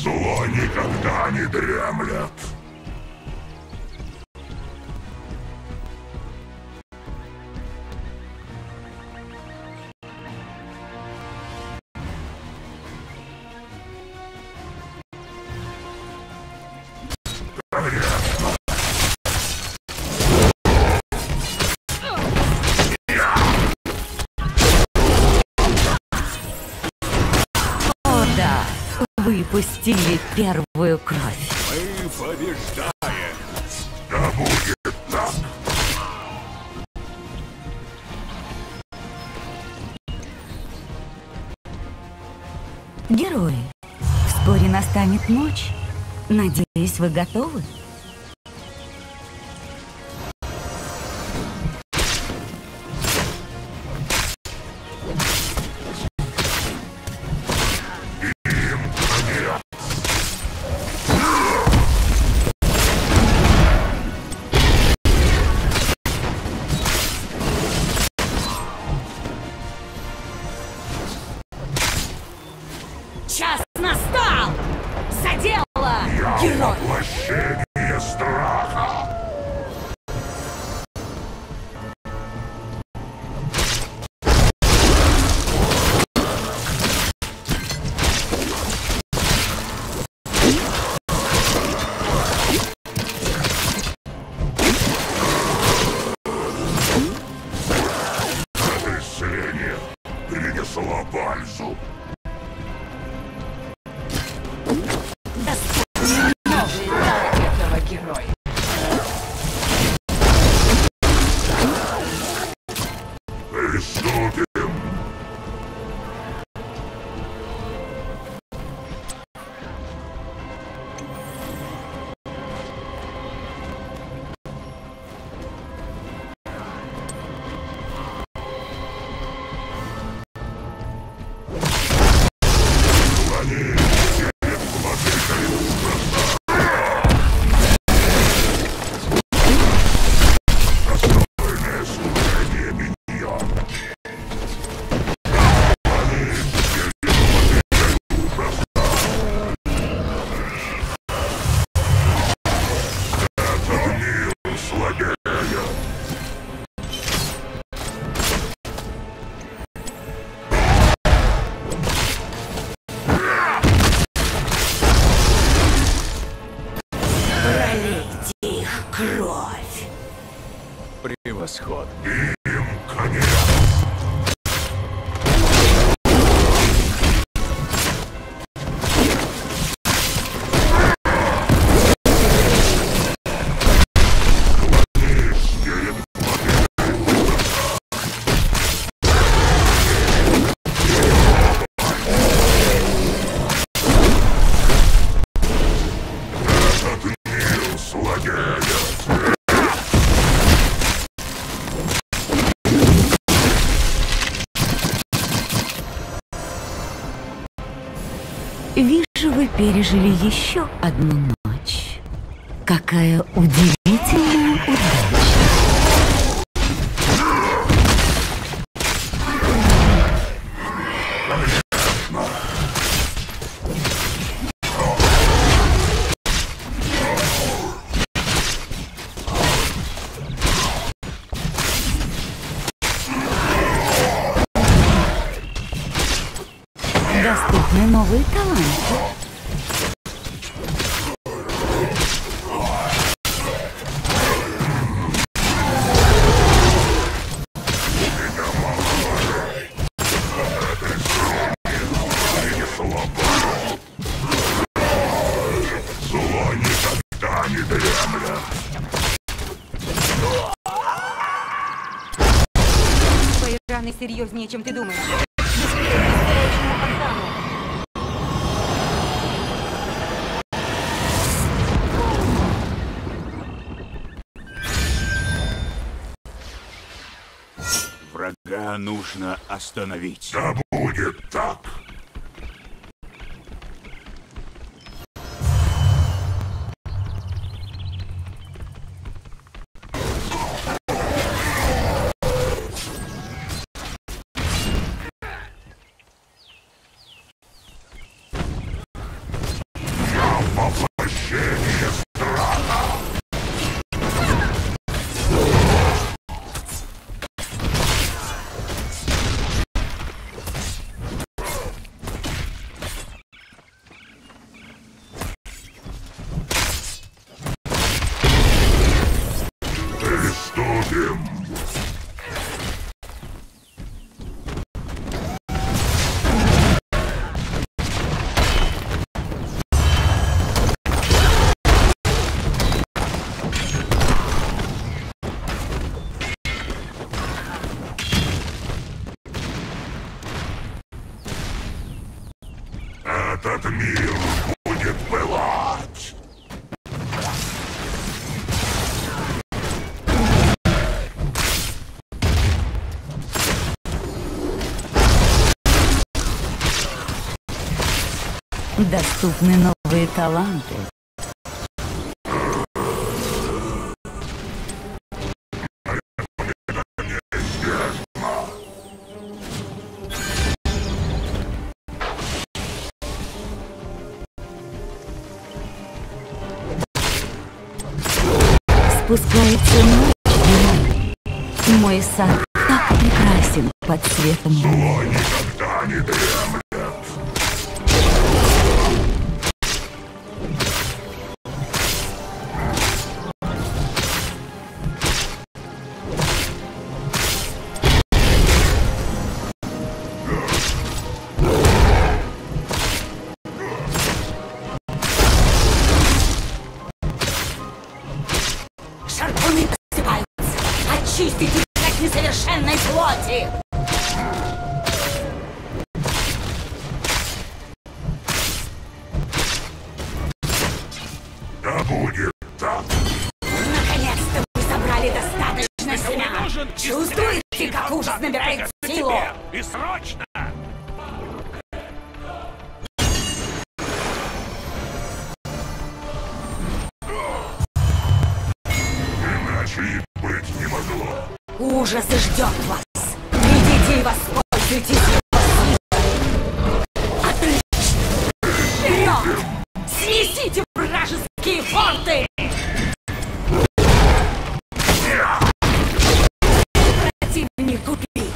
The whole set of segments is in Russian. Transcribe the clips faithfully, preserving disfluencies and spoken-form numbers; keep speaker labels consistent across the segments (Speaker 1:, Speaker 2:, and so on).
Speaker 1: Зло никогда не дремлет.
Speaker 2: О да, выпустили первую кровь.
Speaker 3: Мы побеждаем.
Speaker 1: Да будет так.
Speaker 2: Герои, вскоре настанет ночь. Надеюсь, вы готовы? Час настал! За дело,
Speaker 1: Я
Speaker 2: герой!
Speaker 1: воплощение страха. Это исцеление принесло пользу.
Speaker 2: Новый этап этого героя.
Speaker 1: Приступим. Они перед владыкой ужаса. Достойное служение миньон. Они перед владыкой ужаса. Это мир злодея.
Speaker 2: Пролейте их кровь.
Speaker 3: Превосходно.
Speaker 1: Им конец. Этот мир злодея.
Speaker 2: Вижу, вы пережили еще одну ночь. Какая удивительная удача. Доступны новые таланты.
Speaker 1: Зло никогда не дремлет.
Speaker 4: Твои раны серьезнее, чем ты думаешь.
Speaker 3: Врага нужно остановить.
Speaker 1: Да будет так. Этот мир будет пылать!
Speaker 2: Доступны новые таланты. Спускается ночь, мой сад так прекрасен под светом луны.
Speaker 1: Зло никогда не дремлет!
Speaker 5: Шарпуны посыпаются! Очистить их от несовершенной плоти!
Speaker 1: Да будет так!
Speaker 5: Наконец-то вы собрали достаточно семян! Чувствуете, как ужас набирает силу?
Speaker 3: И срочно!
Speaker 1: Иначе и быть не могло!
Speaker 5: Ужас ждет вас! Идите и воспользуйтесь его силой! Отлично! Вперед! Снесите вражеские форты! Противник убит!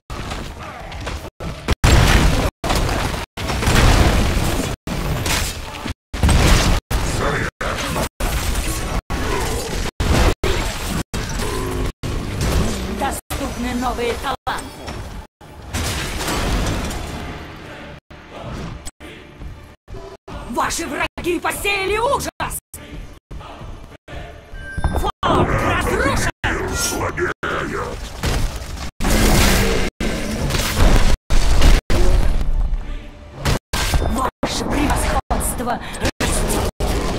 Speaker 5: Доступны новые таланты! Ваши враги посеяли ужас! Форт разрушен!
Speaker 1: Мир слабеет!
Speaker 5: Ваше превосходство растет!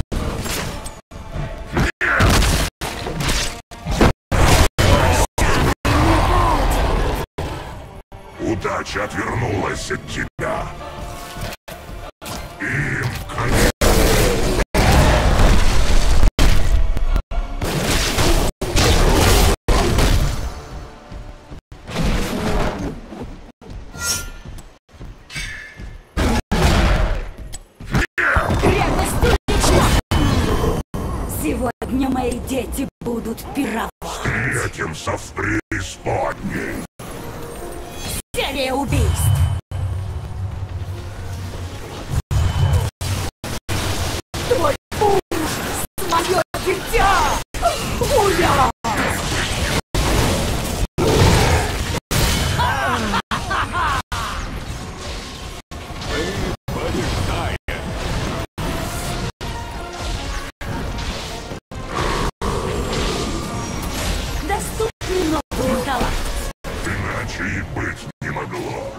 Speaker 1: Удача отвернулась от тебя! Им конец!
Speaker 5: Крепость отлична! Сегодня мои дети будут пировать!
Speaker 1: Встретимся в преисподней!
Speaker 5: Серия убийств! Твой ужас! Мое дитя! Ужас!
Speaker 3: Побеждая!
Speaker 5: Доступны новые таланты!
Speaker 1: Иначе и быть не могло!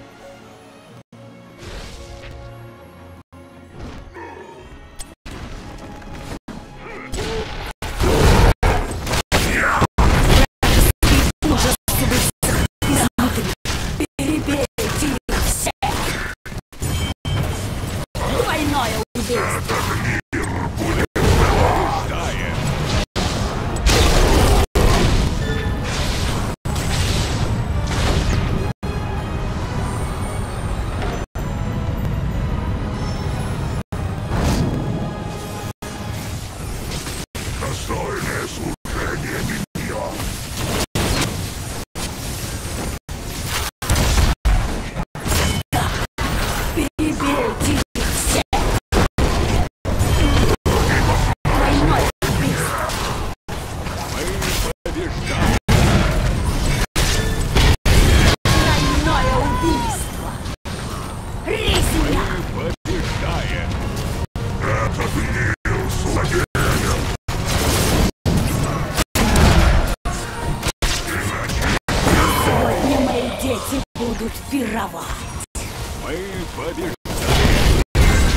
Speaker 5: Ужас высох изнутри! Перебейте их всех! Двойное убийство!
Speaker 3: Побеждая!
Speaker 1: Достойное служение миньон!
Speaker 5: Перебейте их всех! Двойное убийство!
Speaker 3: Побеждая!
Speaker 5: Двойное убийство! Резня!
Speaker 3: Побеждая!
Speaker 1: Этот мир слабеет!
Speaker 5: Сегодня мои дети будут пировать!
Speaker 3: Мы побеждаем!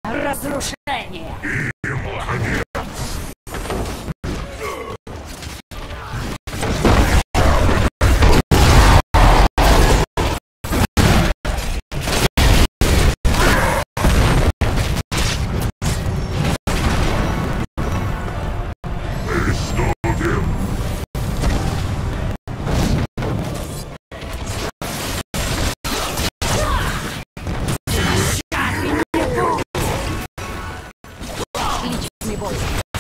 Speaker 5: Разрушение!
Speaker 1: Приступим.
Speaker 4: Личный бой.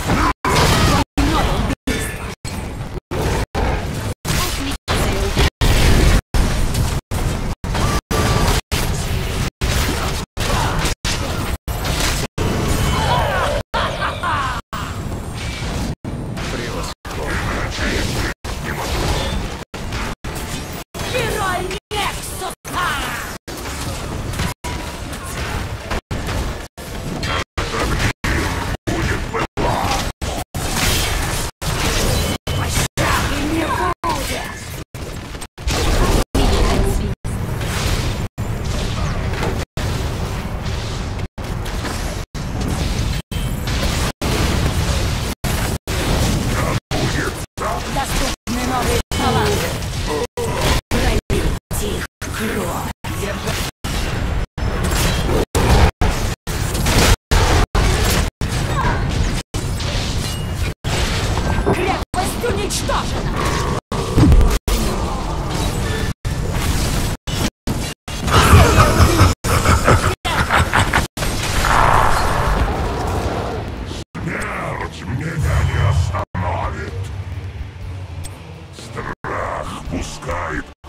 Speaker 5: Герой Нексуса! Пощады не будет! Доступны новые таланты. Пролить их кровь. Крепость уничтожена!
Speaker 1: Смерть меня не остановит. Страх пускает